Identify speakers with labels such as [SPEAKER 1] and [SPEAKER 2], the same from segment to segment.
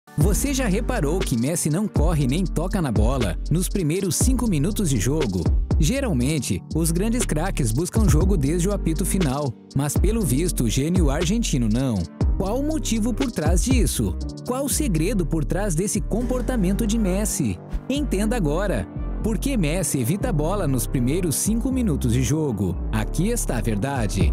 [SPEAKER 1] Você já reparou que Messi não corre nem toca na bola nos primeiros 5 minutos de jogo? Geralmente, os grandes craques buscam jogo desde o apito final, mas pelo visto o gênio argentino não. Qual o motivo por trás disso? Qual o segredo por trás desse comportamento de Messi? Entenda agora! Por que Messi evita a bola nos primeiros 5 minutos de jogo? Aqui está a verdade.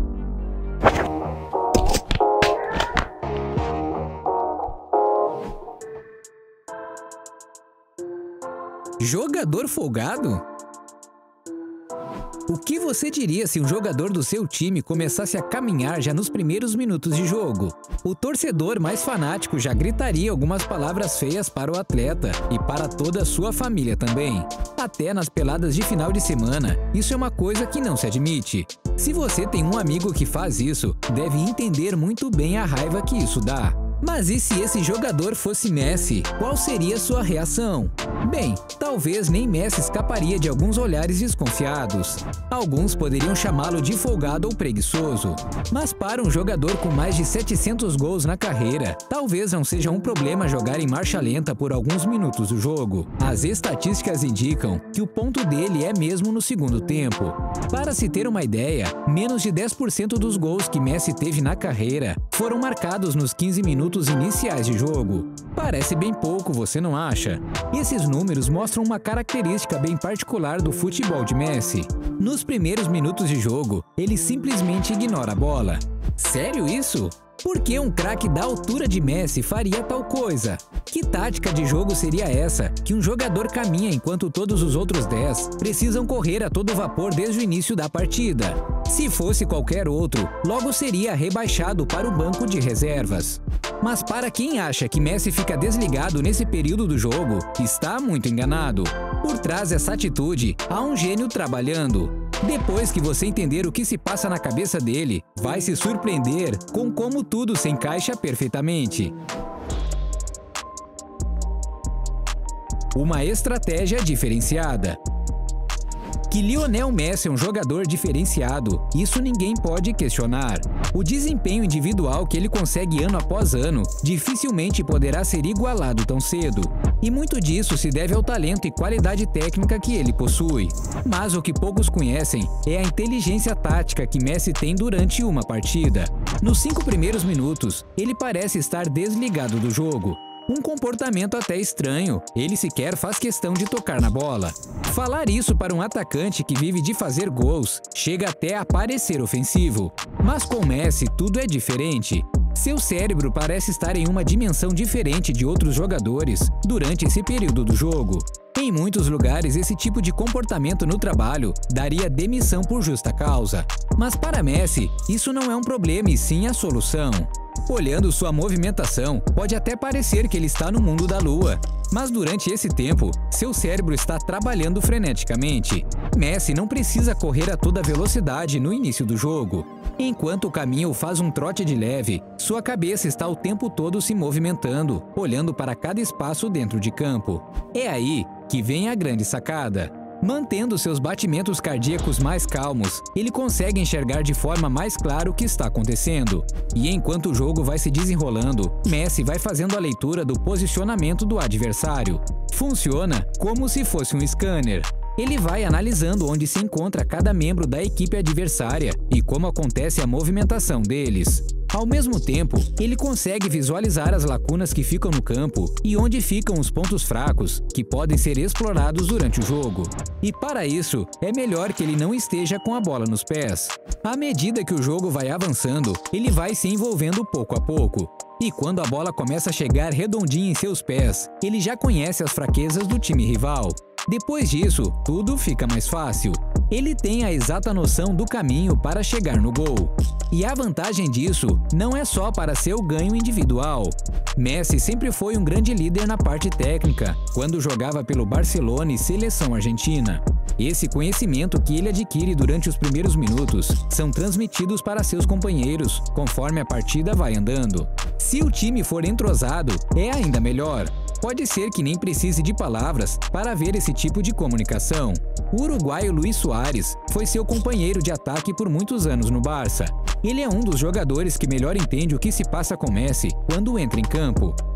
[SPEAKER 1] Jogador folgado? O que você diria se um jogador do seu time começasse a caminhar já nos primeiros minutos de jogo? O torcedor mais fanático já gritaria algumas palavras feias para o atleta e para toda a sua família também. Até nas peladas de final de semana, isso é uma coisa que não se admite. Se você tem um amigo que faz isso, deve entender muito bem a raiva que isso dá. Mas e se esse jogador fosse Messi? Qual seria sua reação? Bem, talvez nem Messi escaparia de alguns olhares desconfiados. Alguns poderiam chamá-lo de folgado ou preguiçoso. Mas para um jogador com mais de 700 gols na carreira, talvez não seja um problema jogar em marcha lenta por alguns minutos do jogo. As estatísticas indicam que o ponto dele é mesmo no segundo tempo. Para se ter uma ideia, menos de 10% dos gols que Messi teve na carreira foram marcados nos 15 minutos iniciais de jogo. Parece bem pouco, você não acha? Esses números mostram uma característica bem particular do futebol de Messi. Nos primeiros minutos de jogo, ele simplesmente ignora a bola. Sério isso? Por que um craque da altura de Messi faria tal coisa? Que tática de jogo seria essa, que um jogador caminha enquanto todos os outros 10 precisam correr a todo vapor desde o início da partida? Se fosse qualquer outro, logo seria rebaixado para o banco de reservas. Mas para quem acha que Messi fica desligado nesse período do jogo, está muito enganado. Por trás dessa atitude, há um gênio trabalhando. Depois que você entender o que se passa na cabeça dele, vai se surpreender com como tudo se encaixa perfeitamente. Uma estratégia diferenciada. Que Lionel Messi é um jogador diferenciado, isso ninguém pode questionar. O desempenho individual que ele consegue ano após ano dificilmente poderá ser igualado tão cedo. E muito disso se deve ao talento e qualidade técnica que ele possui. Mas o que poucos conhecem é a inteligência tática que Messi tem durante uma partida. Nos 5 primeiros minutos, ele parece estar desligado do jogo. Um comportamento até estranho, ele sequer faz questão de tocar na bola. Falar isso para um atacante que vive de fazer gols chega até a parecer ofensivo. Mas com Messi tudo é diferente. Seu cérebro parece estar em uma dimensão diferente de outros jogadores durante esse período do jogo. Em muitos lugares, esse tipo de comportamento no trabalho daria demissão por justa causa. Mas para Messi, isso não é um problema e sim a solução. Olhando sua movimentação, pode até parecer que ele está no mundo da lua. Mas durante esse tempo, seu cérebro está trabalhando freneticamente. Messi não precisa correr a toda velocidade no início do jogo. Enquanto o caminho faz um trote de leve, sua cabeça está o tempo todo se movimentando, olhando para cada espaço dentro de campo. É aí que vem a grande sacada. Mantendo seus batimentos cardíacos mais calmos, ele consegue enxergar de forma mais clara o que está acontecendo. E enquanto o jogo vai se desenrolando, Messi vai fazendo a leitura do posicionamento do adversário. Funciona como se fosse um scanner. Ele vai analisando onde se encontra cada membro da equipe adversária e como acontece a movimentação deles. Ao mesmo tempo, ele consegue visualizar as lacunas que ficam no campo e onde ficam os pontos fracos, que podem ser explorados durante o jogo. E para isso, é melhor que ele não esteja com a bola nos pés. À medida que o jogo vai avançando, ele vai se envolvendo pouco a pouco. E quando a bola começa a chegar redondinha em seus pés, ele já conhece as fraquezas do time rival. Depois disso, tudo fica mais fácil. Ele tem a exata noção do caminho para chegar no gol. E a vantagem disso não é só para seu ganho individual. Messi sempre foi um grande líder na parte técnica, quando jogava pelo Barcelona e seleção argentina. Esse conhecimento que ele adquire durante os primeiros minutos são transmitidos para seus companheiros conforme a partida vai andando. Se o time for entrosado, é ainda melhor. Pode ser que nem precise de palavras para ver esse tipo de comunicação. O uruguaio Luis Suárez foi seu companheiro de ataque por muitos anos no Barça. Ele é um dos jogadores que melhor entende o que se passa com Messi quando entra em campo.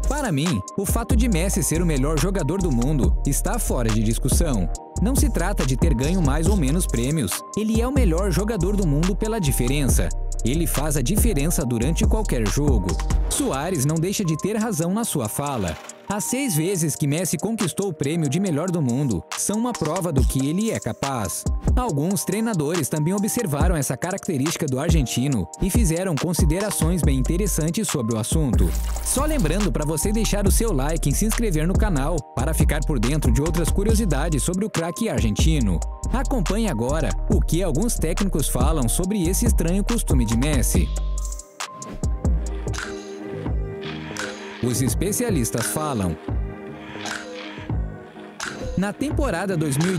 [SPEAKER 1] Para mim, o fato de Messi ser o melhor jogador do mundo está fora de discussão. Não se trata de ter ganho mais ou menos prêmios. Ele é o melhor jogador do mundo pela diferença. Ele faz a diferença durante qualquer jogo. Suárez não deixa de ter razão na sua fala. As 6 vezes que Messi conquistou o prêmio de melhor do mundo são uma prova do que ele é capaz. Alguns treinadores também observaram essa característica do argentino e fizeram considerações bem interessantes sobre o assunto. Só lembrando para você deixar o seu like e se inscrever no canal para ficar por dentro de outras curiosidades sobre o craque argentino. Acompanhe agora o que alguns técnicos falam sobre esse estranho costume de Messi. Os especialistas falam. Na temporada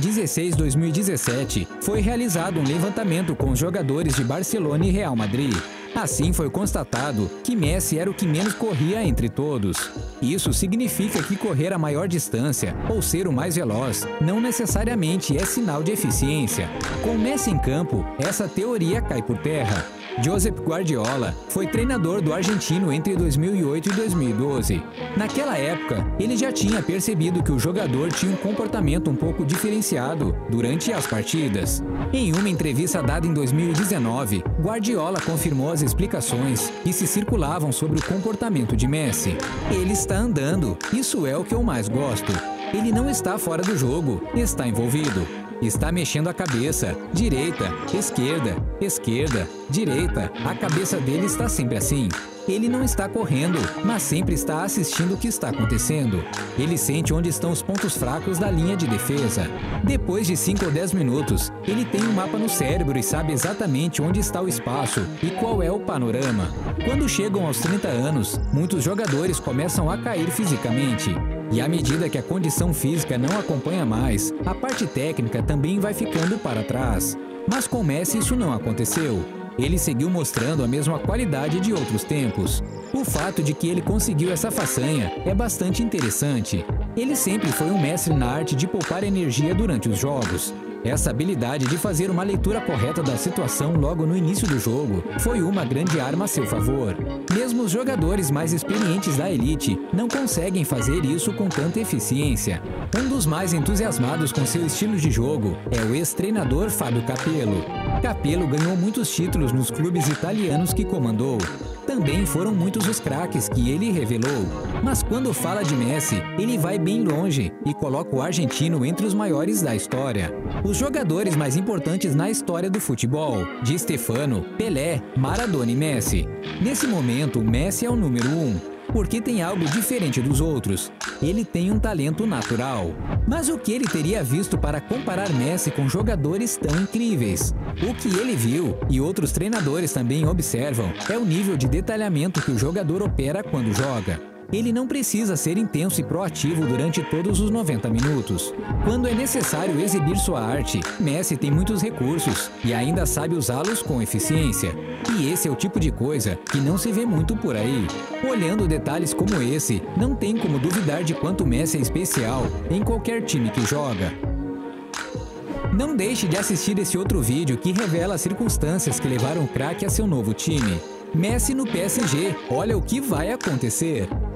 [SPEAKER 1] 2016-2017, foi realizado um levantamento com os jogadores de Barcelona e Real Madrid. Assim, foi constatado que Messi era o que menos corria entre todos. Isso significa que correr a maior distância, ou ser o mais veloz, não necessariamente é sinal de eficiência. Com Messi em campo, essa teoria cai por terra. Josep Guardiola foi treinador do argentino entre 2008 e 2012. Naquela época, ele já tinha percebido que o jogador tinha um comportamento um pouco diferenciado durante as partidas. Em uma entrevista dada em 2019, Guardiola confirmou as explicações que se circulavam sobre o comportamento de Messi. Ele está andando, isso é o que eu mais gosto. Ele não está fora do jogo, está envolvido. Está mexendo a cabeça, direita, esquerda, esquerda, direita. A cabeça dele está sempre assim. Ele não está correndo, mas sempre está assistindo o que está acontecendo. Ele sente onde estão os pontos fracos da linha de defesa. Depois de 5 ou 10 minutos, ele tem um mapa no cérebro e sabe exatamente onde está o espaço e qual é o panorama. Quando chegam aos 30 anos, muitos jogadores começam a cair fisicamente. E à medida que a condição física não acompanha mais, a parte técnica também vai ficando para trás. Mas com Messi isso não aconteceu. Ele seguiu mostrando a mesma qualidade de outros tempos. O fato de que ele conseguiu essa façanha é bastante interessante. Ele sempre foi um mestre na arte de poupar energia durante os jogos. Essa habilidade de fazer uma leitura correta da situação logo no início do jogo foi uma grande arma a seu favor. Mesmo os jogadores mais experientes da elite não conseguem fazer isso com tanta eficiência. Um dos mais entusiasmados com seu estilo de jogo é o ex-treinador Fábio Capello. Capello ganhou muitos títulos nos clubes italianos que comandou. Também foram muitos os craques que ele revelou. Mas quando fala de Messi, ele vai bem longe e coloca o argentino entre os maiores da história. Os jogadores mais importantes na história do futebol: Di Stéfano, Pelé, Maradona e Messi. Nesse momento, Messi é o número 1. Porque tem algo diferente dos outros. Ele tem um talento natural. Mas o que ele teria visto para comparar Messi com jogadores tão incríveis? O que ele viu, e outros treinadores também observam, é o nível de detalhamento que o jogador opera quando joga. Ele não precisa ser intenso e proativo durante todos os 90 minutos. Quando é necessário exibir sua arte, Messi tem muitos recursos e ainda sabe usá-los com eficiência. E esse é o tipo de coisa que não se vê muito por aí. Olhando detalhes como esse, não tem como duvidar de quanto Messi é especial em qualquer time que joga. Não deixe de assistir esse outro vídeo que revela as circunstâncias que levaram o craque a seu novo time. Messi no PSG, olha o que vai acontecer!